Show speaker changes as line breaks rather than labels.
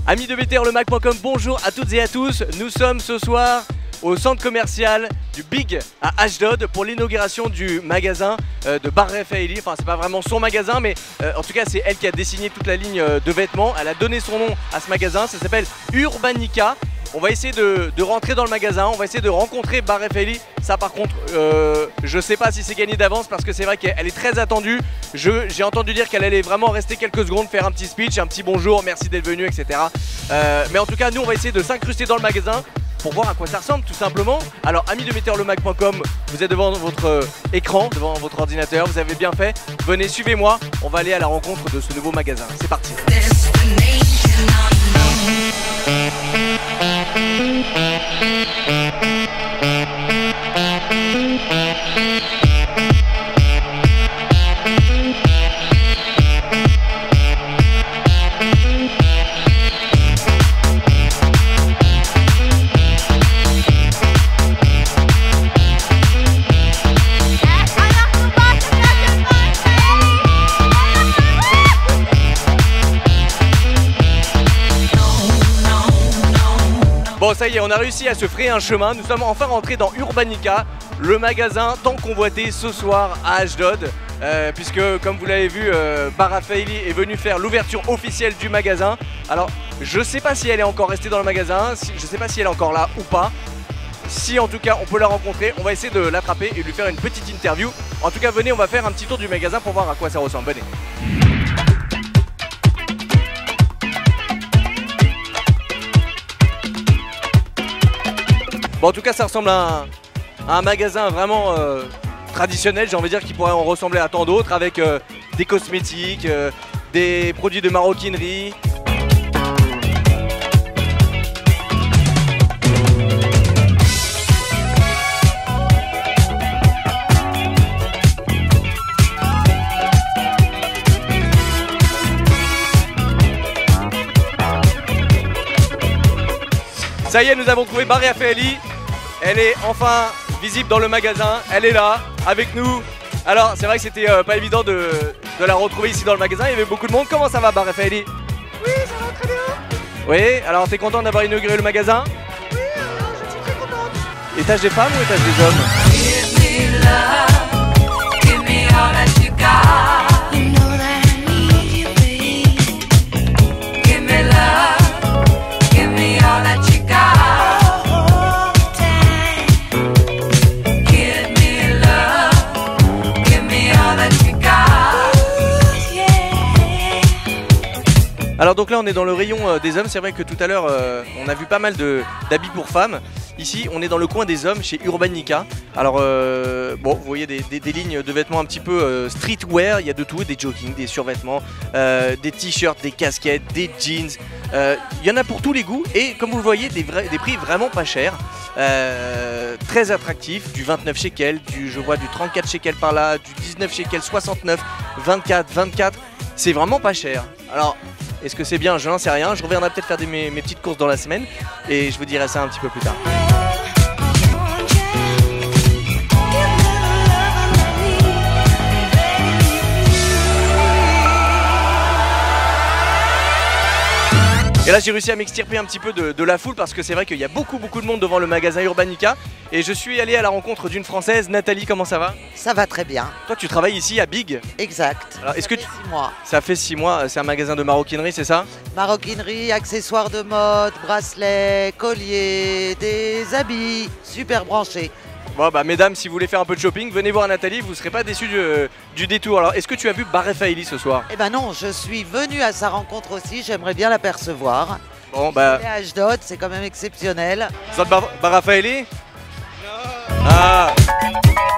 Amis de BTRLemac.com, bonjour à toutes et à tous. Nous sommes ce soir au centre commercial du Big à Ashdod pour l'inauguration du magasin de Bar Refaeli. Enfin, c'est pas vraiment son magasin, mais en tout cas, c'est elle qui a dessiné toute la ligne de vêtements. Elle a donné son nom à ce magasin, ça s'appelle Urbanica. On va essayer de rentrer dans le magasin, on va essayer de rencontrer Bar Refaeli. Ça par contre, je sais pas si c'est gagné d'avance parce que c'est vrai qu'elle est très attendue. J'ai entendu dire qu'elle allait vraiment rester quelques secondes, faire un petit speech, un petit bonjour, merci d'être venu, etc. Mais en tout cas, nous on va essayer de s'incruster dans le magasin pour voir à quoi ça ressemble tout simplement. Alors amis de BTRLemac.com, vous êtes devant votre écran, devant votre ordinateur, vous avez bien fait. Venez, suivez-moi, on va aller à la rencontre de ce nouveau magasin. C'est parti. Bon, ça y est, on a réussi à se frayer un chemin. Nous sommes enfin rentrés dans Urbanica, le magasin tant convoité ce soir à Ashdod. Puisque, comme vous l'avez vu, Bar Refaeli est venu faire l'ouverture officielle du magasin. Alors, je sais pas si elle est encore restée dans le magasin, je sais pas si elle est encore là ou pas. Si en tout cas on peut la rencontrer, on va essayer de l'attraper et lui faire une petite interview. En tout cas, venez, on va faire un petit tour du magasin pour voir à quoi ça ressemble. Venez. Bon, en tout cas, ça ressemble à un magasin vraiment traditionnel, j'ai envie de dire, qui pourrait en ressembler à tant d'autres, avec des cosmétiques, des produits de maroquinerie. Ça y est, nous avons trouvé Bar Refaeli. Elle est enfin visible dans le magasin. Elle est là, avec nous. Alors, c'est vrai que c'était pas évident de la retrouver ici dans le magasin. Il y avait beaucoup de monde. Comment ça va, Bar Refaeli?
Oui, ça va très bien.
Oui, alors t'es content d'avoir inauguré le magasin?
Oui, je suis très contente.
Étage des femmes ou étage des hommes? Alors donc là on est dans le rayon des hommes, c'est vrai que tout à l'heure on a vu pas mal d'habits pour femmes. Ici on est dans le coin des hommes chez Urbanica. Alors bon, vous voyez des lignes de vêtements un petit peu streetwear, il y a de tout, des joggings, des survêtements, des t-shirts, des casquettes, des jeans. Il y en a pour tous les goûts et comme vous le voyez des prix vraiment pas chers. Très attractifs, du 29 shekels, je vois du 34 shekels par là, du 19 shekels, 69, 24, 24. C'est vraiment pas cher. Alors est-ce que c'est bien? Je n'en sais rien. Je reviendrai peut-être faire mes petites courses dans la semaine et je vous dirai ça un petit peu plus tard. Et là j'ai réussi à m'extirper un petit peu de la foule parce que c'est vrai qu'il y a beaucoup de monde devant le magasin Urbanica. Et je suis allé à la rencontre d'une Française. Nathalie, comment ça va?
Ça va très bien.
Toi tu travailles ici à Big?
Exact.
Alors, est-ce que
6 mois.
Ça fait 6 mois, c'est un magasin de maroquinerie, c'est ça?
Maroquinerie, accessoires de mode, bracelets, colliers, des habits, super branchés.
Bon bah mesdames, si vous voulez faire un peu de shopping, venez voir Nathalie, vous ne serez pas déçus du détour. Alors est-ce que tu as vu Bar Refaeli ce soir?
Eh ben non, je suis venue à sa rencontre aussi, j'aimerais bien l'apercevoir.
Bon bah...
Et à Ashdod, c'est quand même exceptionnel.
Vous êtes Bar Refaeli? Non. Ah.